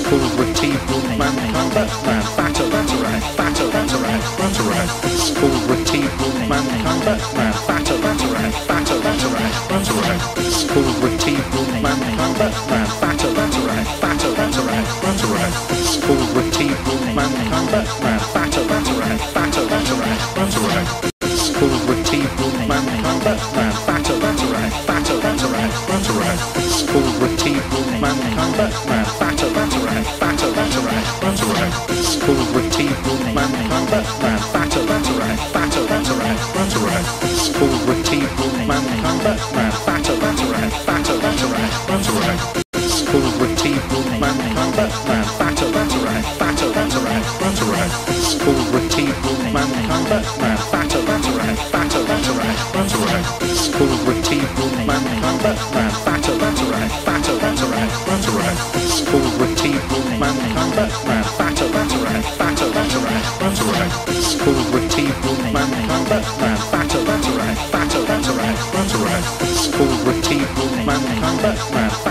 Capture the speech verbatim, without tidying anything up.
school routine, man, man, man, fatter, fatter, fatter, fatter, fatter, school routine, man, man, man, fatter, fatter, fatter, fatter, fatter, school routine, man, man, man, fatter, fatter, fatter, fatter, fatter, school routine, man, man, man, fatter, fatter, fatter, fatter, fatter, school routine, man, man, man, fatter, fatter, fatter, fatter, fatter, school routine, man, man, man, fatter, fatter, fatter, fatter, fatter, school routine, man, man, man, fatter, fatter, fatter, fatter, fatter, school routine, man, man, man, fatter, fatter, fatter, fatter, fatter, school routine, man, man, man, fatter, fatter, fatter, fatter, fatter, school routine, man, man, man, fatter, fatter, fatter, fatter, fatter, school routine, man, man, man, fatter, fatter, fatter, fatter, fatter, school routine, man, man, man, fatter, fatter, fatter, fatter, fatter, school routine, man, man, man, fatter, fatter, fatter, fatter, fatter, school routine, man, man, man,